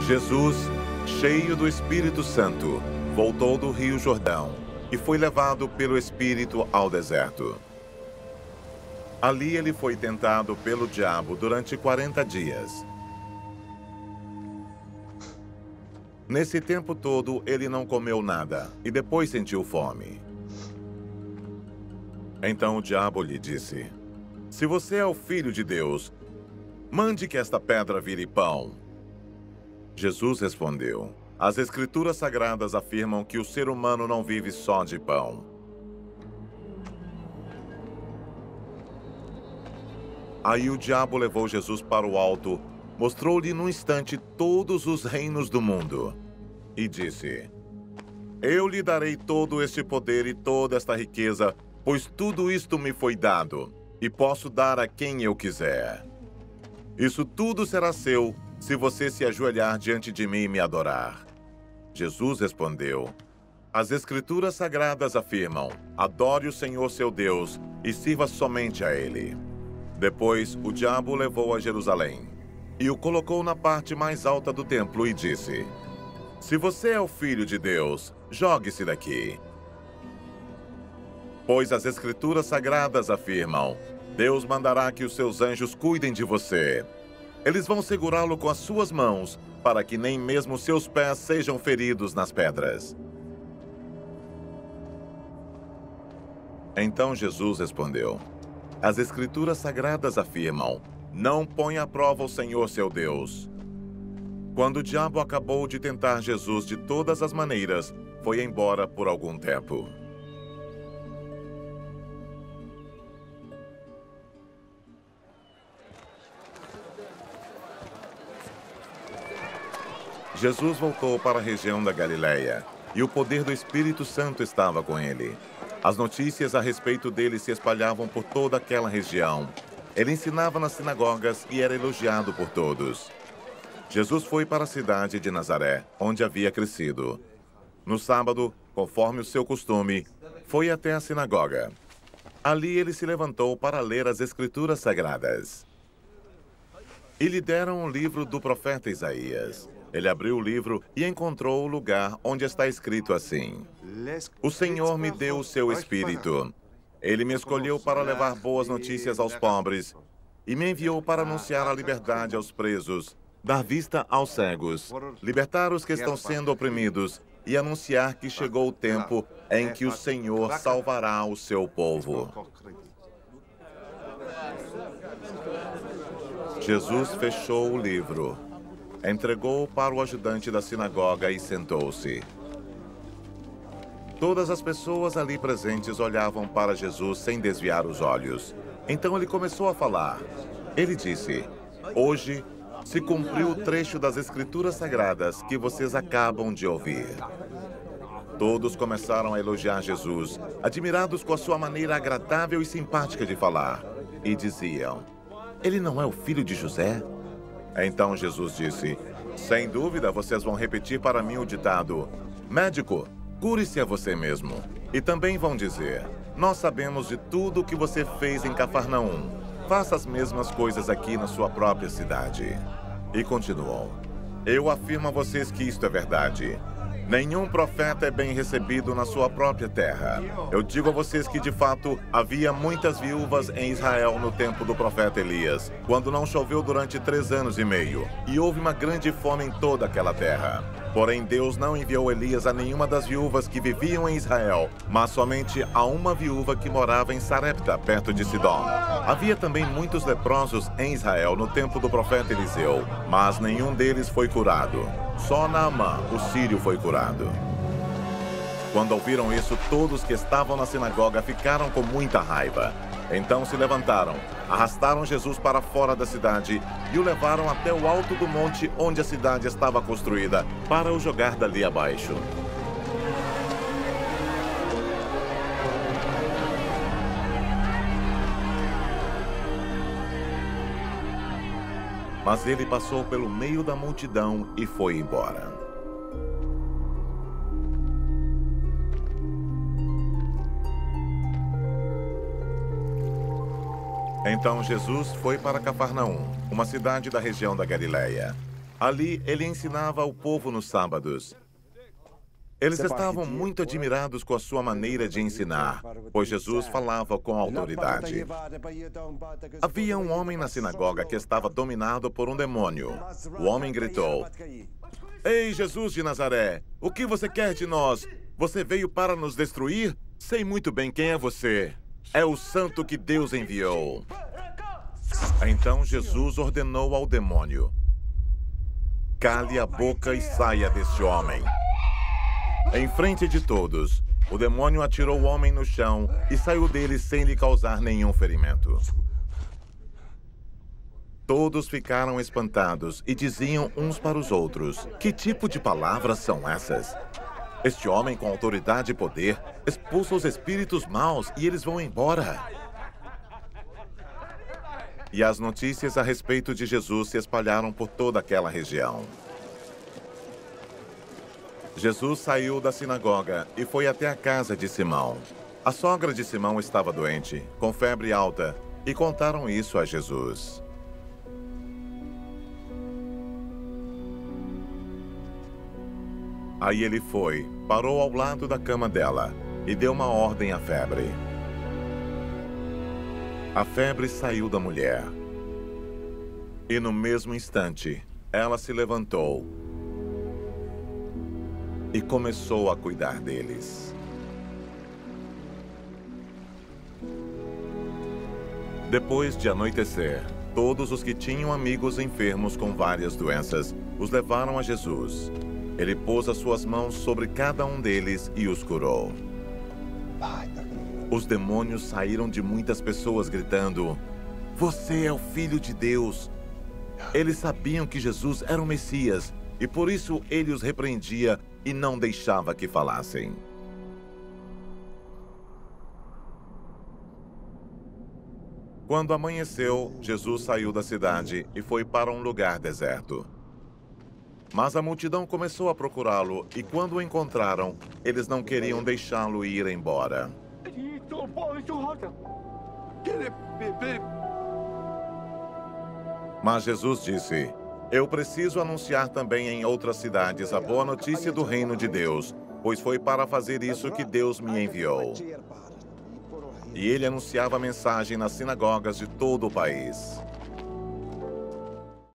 Jesus, cheio do Espírito Santo, voltou do Rio Jordão e foi levado pelo Espírito ao deserto. Ali ele foi tentado pelo diabo durante 40 dias. Nesse tempo todo, ele não comeu nada e depois sentiu fome. Então o diabo lhe disse: "Se você é o Filho de Deus, mande que esta pedra vire pão." Jesus respondeu: "As Escrituras Sagradas afirmam que o ser humano não vive só de pão." Aí o diabo levou Jesus para o alto, mostrou-lhe num instante todos os reinos do mundo e disse: "Eu lhe darei todo este poder e toda esta riqueza, pois tudo isto me foi dado, e posso dar a quem eu quiser. Isso tudo será seu, se você se ajoelhar diante de mim e me adorar." Jesus respondeu: "As Escrituras Sagradas afirmam: adore o Senhor seu Deus e sirva somente a Ele." Depois, o diabo o levou a Jerusalém e o colocou na parte mais alta do templo e disse: "Se você é o Filho de Deus, jogue-se daqui. Pois as Escrituras Sagradas afirmam: Deus mandará que os seus anjos cuidem de você. Eles vão segurá-lo com as suas mãos, para que nem mesmo seus pés sejam feridos nas pedras." Então Jesus respondeu: "As Escrituras Sagradas afirmam: não ponha à prova o Senhor seu Deus." Quando o diabo acabou de tentar Jesus de todas as maneiras, foi embora por algum tempo. Jesus voltou para a região da Galileia, e o poder do Espírito Santo estava com ele. As notícias a respeito dele se espalhavam por toda aquela região. Ele ensinava nas sinagogas e era elogiado por todos. Jesus foi para a cidade de Nazaré, onde havia crescido. No sábado, conforme o seu costume, foi até a sinagoga. Ali ele se levantou para ler as Escrituras Sagradas. E lhe deram o livro do profeta Isaías. Ele abriu o livro e encontrou o lugar onde está escrito assim: "O Senhor me deu o seu Espírito. Ele me escolheu para levar boas notícias aos pobres e me enviou para anunciar a liberdade aos presos, dar vista aos cegos, libertar os que estão sendo oprimidos e anunciar que chegou o tempo em que o Senhor salvará o seu povo." Jesus fechou o livro, entregou-o para o ajudante da sinagoga e sentou-se. Todas as pessoas ali presentes olhavam para Jesus sem desviar os olhos. Então ele começou a falar. Ele disse: "Hoje se cumpriu o trecho das Escrituras Sagradas que vocês acabam de ouvir." Todos começaram a elogiar Jesus, admirados com a sua maneira agradável e simpática de falar, e diziam: "Ele não é o filho de José?" Então Jesus disse: "Sem dúvida vocês vão repetir para mim o ditado: médico, cure-se a você mesmo." E também vão dizer: "Nós sabemos de tudo o que você fez em Cafarnaum. Faça as mesmas coisas aqui na sua própria cidade." E continuou: "Eu afirmo a vocês que isto é verdade. Nenhum profeta é bem recebido na sua própria terra. Eu digo a vocês que, de fato, havia muitas viúvas em Israel no tempo do profeta Elias, quando não choveu durante 3 anos e meio, e houve uma grande fome em toda aquela terra. Porém, Deus não enviou Elias a nenhuma das viúvas que viviam em Israel, mas somente a uma viúva que morava em Sarepta, perto de Sidom. Havia também muitos leprosos em Israel no tempo do profeta Eliseu, mas nenhum deles foi curado. Só Naamã, o sírio, foi curado." Quando ouviram isso, todos que estavam na sinagoga ficaram com muita raiva. Então se levantaram, arrastaram Jesus para fora da cidade e o levaram até o alto do monte onde a cidade estava construída, para o jogar dali abaixo. Mas ele passou pelo meio da multidão e foi embora. Então Jesus foi para Cafarnaum, uma cidade da região da Galileia. Ali, ele ensinava o povo nos sábados. Eles estavam muito admirados com a sua maneira de ensinar, pois Jesus falava com autoridade. Havia um homem na sinagoga que estava dominado por um demônio. O homem gritou: "Ei, Jesus de Nazaré, o que você quer de nós? Você veio para nos destruir? Sei muito bem quem é você. É o santo que Deus enviou." Então Jesus ordenou ao demônio: "Cale a boca e saia deste homem." Em frente de todos, o demônio atirou o homem no chão e saiu dele sem lhe causar nenhum ferimento. Todos ficaram espantados e diziam uns para os outros: "Que tipo de palavras são essas? Este homem com autoridade e poder expulsa os espíritos maus e eles vão embora." E as notícias a respeito de Jesus se espalharam por toda aquela região. Jesus saiu da sinagoga e foi até a casa de Simão. A sogra de Simão estava doente, com febre alta, e contaram isso a Jesus. Aí ele foi, parou ao lado da cama dela e deu uma ordem à febre. A febre saiu da mulher. E no mesmo instante, ela se levantou e começou a cuidar deles. Depois de anoitecer, todos os que tinham amigos enfermos com várias doenças os levaram a Jesus. Ele pôs as suas mãos sobre cada um deles e os curou. Os demônios saíram de muitas pessoas gritando: "Você é o Filho de Deus!" Eles sabiam que Jesus era o Messias e por isso ele os repreendia e não deixava que falassem. Quando amanheceu, Jesus saiu da cidade e foi para um lugar deserto. Mas a multidão começou a procurá-lo e quando o encontraram, eles não queriam deixá-lo ir embora. Mas Jesus disse: "Eu preciso anunciar também em outras cidades a boa notícia do reino de Deus, pois foi para fazer isso que Deus me enviou." E ele anunciava a mensagem nas sinagogas de todo o país.